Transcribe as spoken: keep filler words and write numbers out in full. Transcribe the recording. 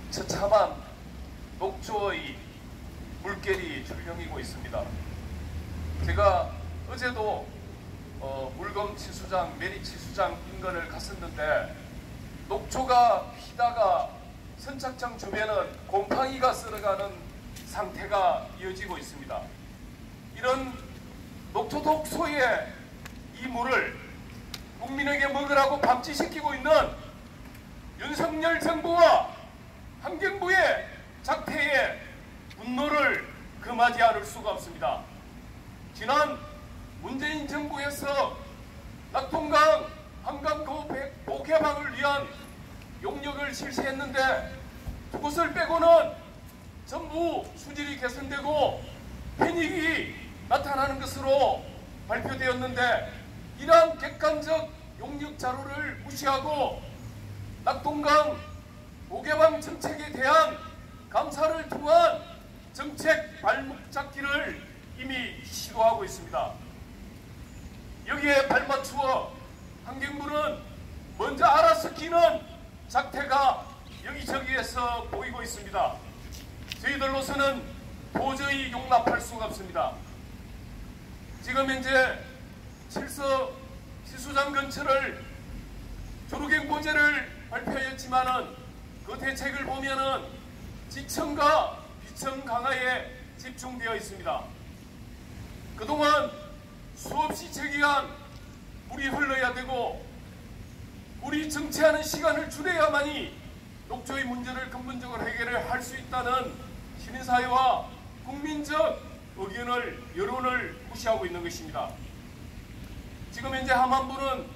처참한 녹조의 물결이 출렁이고 있습니다. 제가 어제도 어, 물검치수장, 매리치수장 인근을 갔었는데 녹초가 피다가 선착장 주변은 곰팡이가 쓸어가는 상태가 이어지고 있습니다. 이런 녹초 독소의 이 물을 국민에게 먹으라고 방치시키고 있는 윤석열 정부와 환경부의 작태에 분노를 금하지 않을 수가 없습니다. 지난 문재인 정부에서 낙동강 한강도 복개방을 위한 용역을 실시했는데 그것을 빼고는 전부 수질이 개선되고 편익이 나타나는 것으로 발표되었는데 이러한 객관적 용역 자료를 무시하고 낙동강 복개방 정책에 대한 감사를 통한 정책 발목 잡기를 이미 시도하고 있습니다. 여기에 발맞추어 환경부는 먼저 알아서키는 작태가 여기저기에서 보이고 있습니다. 저희들로서는 도저히 용납할 수가 없습니다. 지금 현재 칠서 시수장 근처를 조류경보제를 발표했지만은 그 대책을 보면은 지청과 비청 강화에 집중되어 있습니다. 그동안 수없이 제기한 물이 흘러야 되고 물이 정체하는 시간을 줄여야만이 녹조의 문제를 근본적으로 해결을 할 수 있다는 시민사회와 국민적 의견을 여론을 무시하고 있는 것입니다. 지금 현재 함안부는